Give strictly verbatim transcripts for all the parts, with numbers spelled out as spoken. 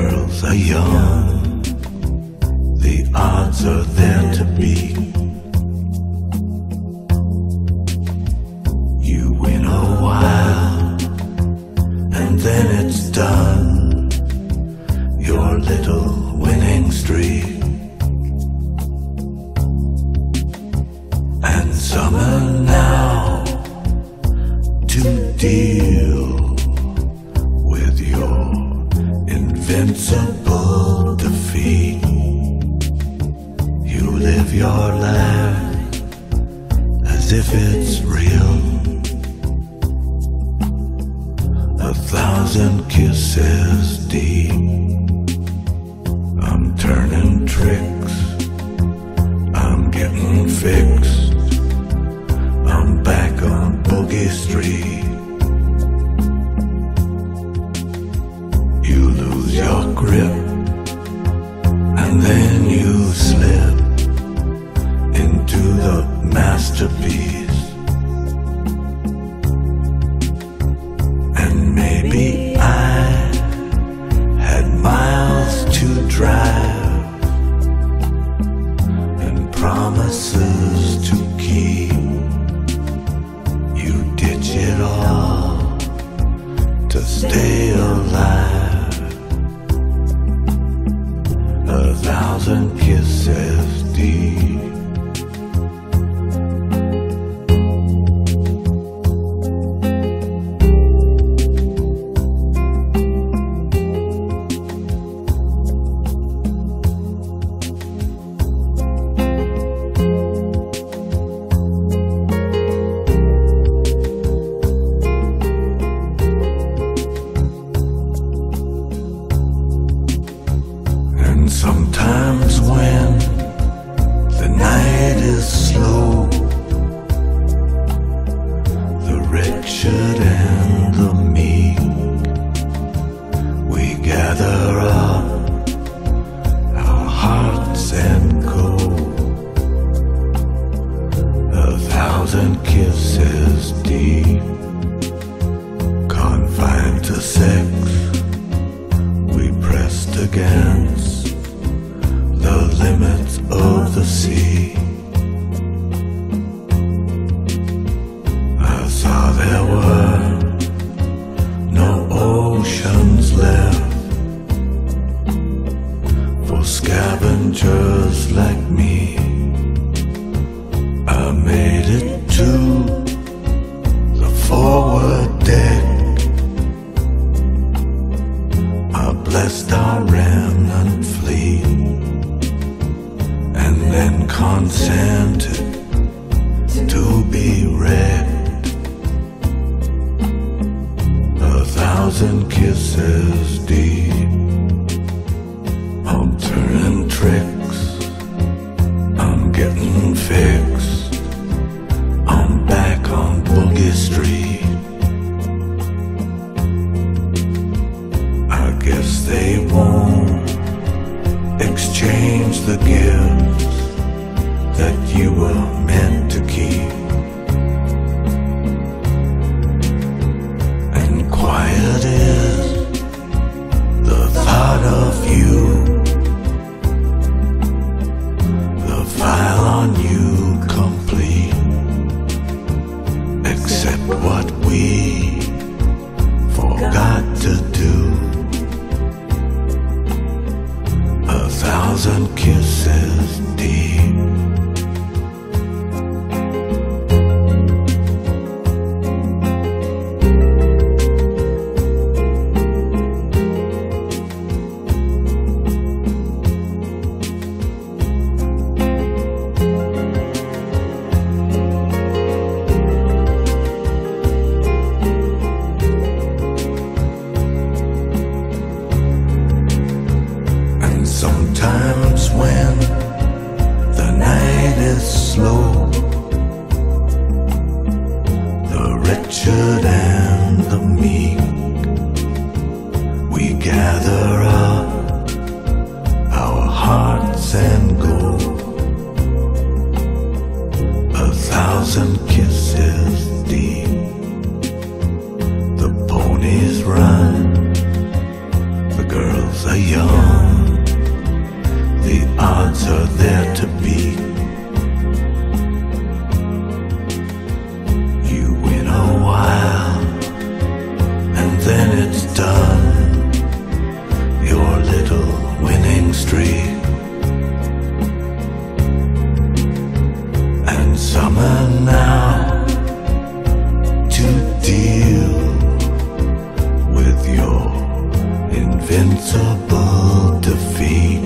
girls are young, the odds are there to beat. You win a while, and then it's done, your little winning streak. And summer now to deal with your invincible defeat. You live your life as if it's real. A thousand kisses deep. I'm turning tricks, I'm getting fixed, I'm back on Boogie Street. You lose your grip, and then you slip into the masterpiece. And maybe I had miles to drive and promises to keep. You ditch it all to stay alive. A thousand kisses deep. And sometimes when the night is slow, the wretched and the meek, we gather up our hearts and go. A thousand kisses deep, confined to sex, we pressed against the limits of the sea. I saw there were no oceans left for scavengers like me. I made it to the forward deck. I blessed our remnant fleet, and then consented to be wrecked. A thousand kisses deep. I'm turning tricks, I'm getting fixed, I'm back on Boogie Street. I guess they won't exchange the gifts that you were meant to keep. And quiet is the thought of you, the file on you complete, except what we forgot to do. A thousand kisses deep. Sometimes when the night battles are young, the odds are there to beat. You win a while, and then it's done, your little winning streak. And summer now to deal with your invincible defeat.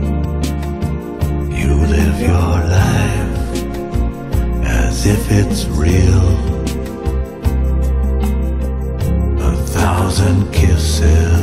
You live your life as if it's real. A thousand kisses